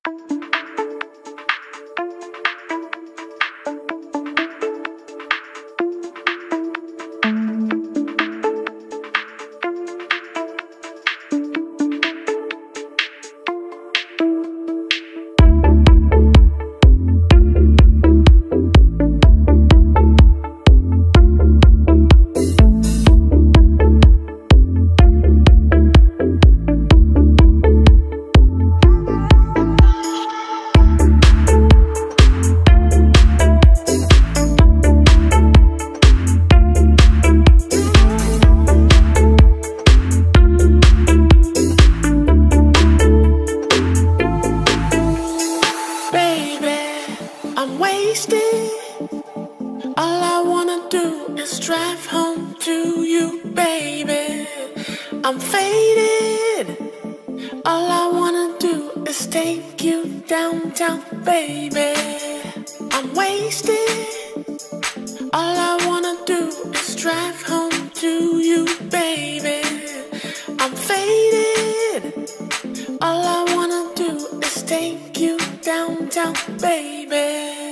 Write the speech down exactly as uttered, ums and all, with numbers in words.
I'm faded. All I wanna do is take you downtown, baby. I'm wasted. All I wanna do is drive home to you, baby. I'm faded. All I wanna do is take you downtown, baby.